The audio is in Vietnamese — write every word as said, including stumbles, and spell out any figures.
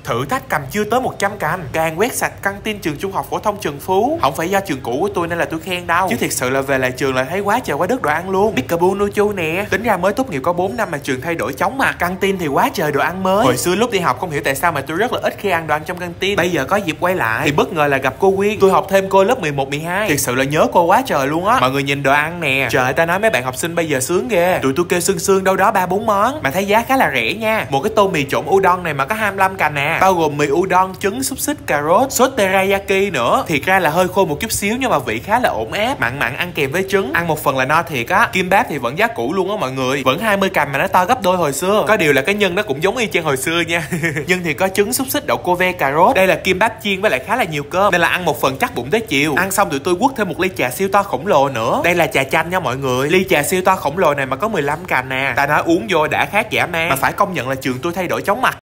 Thử thách cầm chưa tới một trăm cành, càng quét sạch căng tin trường trung học phổ thông Trần Phú. Không phải do trường cũ của tôi nên là tôi khen đâu, chứ thiệt sự là về lại trường là thấy quá trời quá đất đồ ăn luôn. Peekaboo Nuchu nè, tính ra mới tốt nghiệp có bốn năm mà trường thay đổi chóng mặt. Căng tin thì quá trời đồ ăn mới. Hồi xưa lúc đi học không hiểu tại sao mà tôi rất là ít khi ăn đồ ăn trong căng tin. Bây giờ có dịp quay lại thì bất ngờ là gặp cô Quyên. Tôi học thêm cô lớp mười một, mười hai. Thiệt sự là nhớ cô quá trời luôn á. Mọi người nhìn đồ ăn nè, trời, ta nói mấy bạn học sinh bây giờ sướng ghê. Tụi tôi kêu xương xương đâu đó ba bốn món mà thấy giá khá là rẻ nha. Một cái tô mì trộn udon này mà có hai mươi lăm cành nè, bao gồm mì udon, trứng, xúc xích, cà rốt, sốt teriyaki nữa. Thiệt ra là hơi khô một chút xíu nhưng mà vị khá là ổn áp, mặn mặn ăn kèm với trứng, ăn một phần là no thiệt á. Kimbap thì vẫn giá cũ luôn á mọi người, vẫn hai mươi cành mà nó to gấp đôi hồi xưa. Có điều là cái nhân nó cũng giống y chang hồi xưa nha. Nhưng thì có trứng, xúc xích, đậu cô ve, cà rốt. Đây là kimbap chiên với lại khá là nhiều cơm nên là ăn một phần chắc bụng tới chiều. Ăn xong tụi tôi quất thêm một ly trà siêu to khổng lồ nữa. Đây là trà chanh nha mọi người. Ly trà siêu to khổng lồ này mà có mười lăm cành nè, ta nói uống vô đã khác dã man. Mà phải công nhận là trường tôi thay đổi chóng mặt.